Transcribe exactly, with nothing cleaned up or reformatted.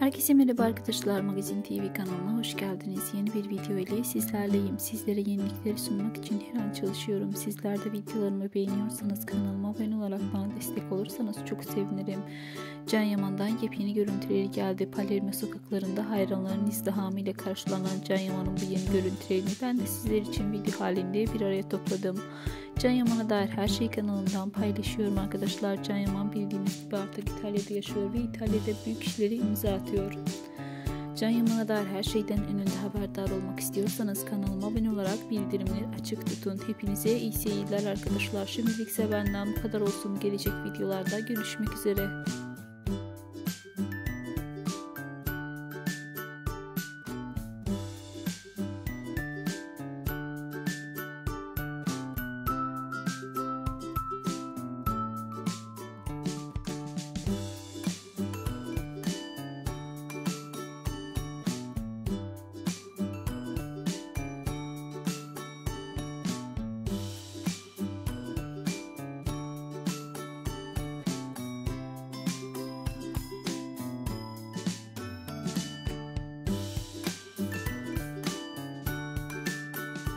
Herkese merhaba arkadaşlar, Magazin T V kanalına hoş geldiniz. Yeni bir video ile sizlerleyim. Sizlere yenilikleri sunmak için her an çalışıyorum. Sizler de videolarımı beğeniyorsanız kanalıma abone olarak bana destek olursanız çok sevinirim. Can Yaman'dan yepyeni görüntüleri geldi. Palermo sokaklarında hayranların izdihamı ile karşılanan Can Yaman'ın bu yeni görüntülerini ben de sizler için video halinde bir araya topladım. Can Yaman'a dair her şeyi kanalımdan paylaşıyorum arkadaşlar. Can Yaman bildiğiniz gibi artık İtalya'da yaşıyor ve İtalya'da büyük işleri imza atıyor. Can Yaman'a dair her şeyden en önde haberdar olmak istiyorsanız kanalıma abone olarak bildirimleri açık tutun. Hepinize iyi seyirler arkadaşlar. Şimdilik ise benden bu kadar olsun. Gelecek videolarda görüşmek üzere.